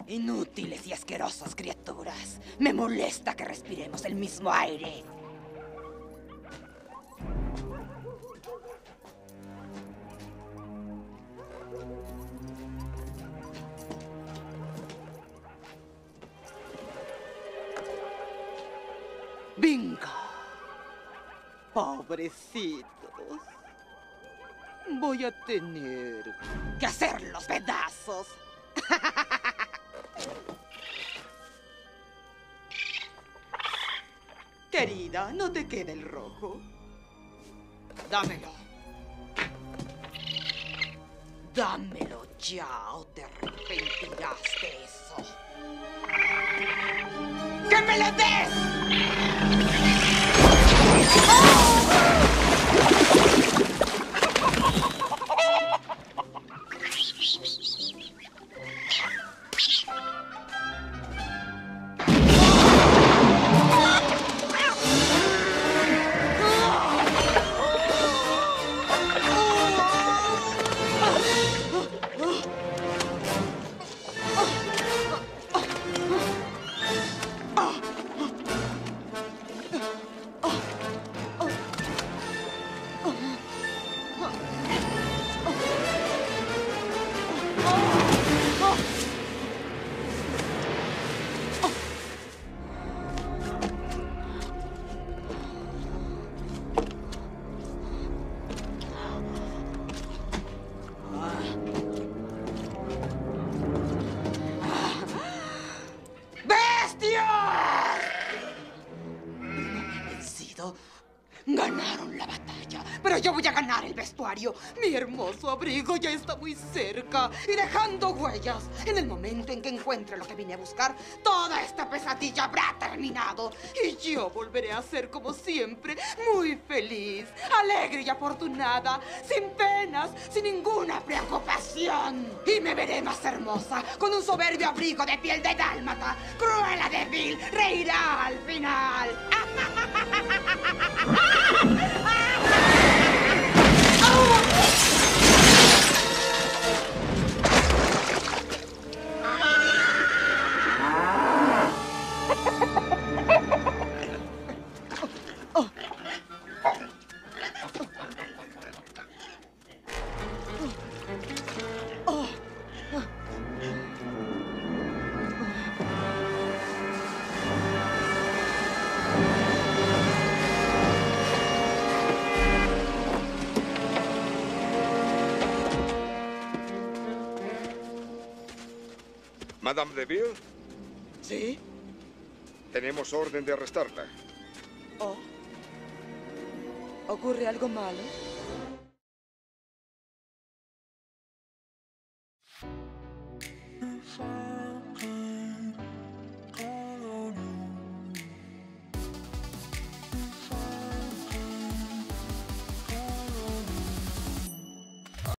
Inútiles y asquerosas criaturas. Me molesta que respiremos el mismo aire. Bingo. Pobrecitos. Voy a tener que hacerlos pedazos. Querida, no te quede el rojo. Dámelo. Dámelo ya o te arrepentirás de eso. ¡Que me lo des! Ganaron la batalla, pero yo voy a ganar el vestuario. Mi hermoso abrigo ya está muy cerca y dejando huellas. En el momento en que encuentre lo que vine a buscar, toda esta pesadilla habrá terminado. Y yo volveré a ser como siempre, muy feliz, alegre y afortunada, sin penas, sin ninguna preocupación. Y me veré más hermosa, con un soberbio abrigo de piel de dálmata. Cruella de Vil reirá al final. ¿Madame de Vil? ¿Sí? Tenemos orden de arrestarla. Oh. ¿Ocurre algo malo? Fire.